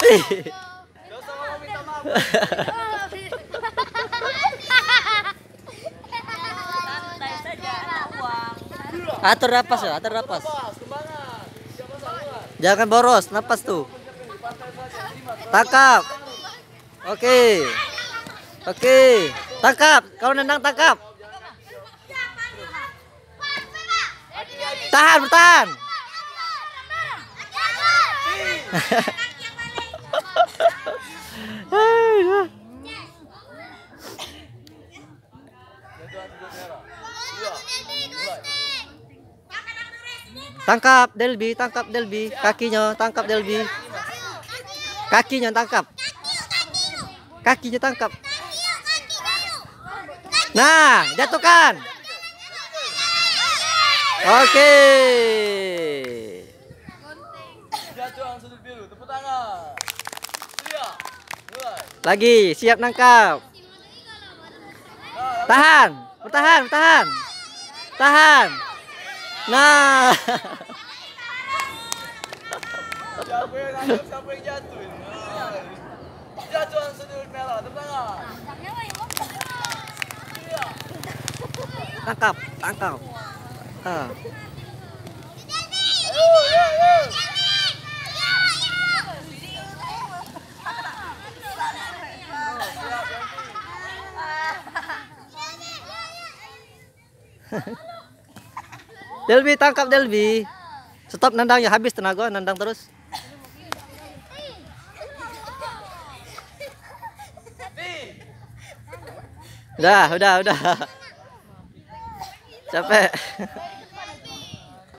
Atur napas ya, atur napas. Jangan boros, napas tuh. Tangkap. Oke. Oke. Tangkap. Kau nendang tangkap. Tahan, bertahan. Tangkap Delby, kakinya tangkap Delby. Kakinya tangkap. Kakinya tangkap. Nah, jatuhkan. Oke. Lagi, siap nangkap. Tahan, bertahan, bertahan. Tahan. Nah. Siapa yang nangkap, siapa yang jatuh? Jatuh sudut merah, tepuk tangan. Tangkap, tangkap. Ah. Delby, tangkap Delby. Stop nendangnya, habis tenaga, nendang terus. Udah. Capek.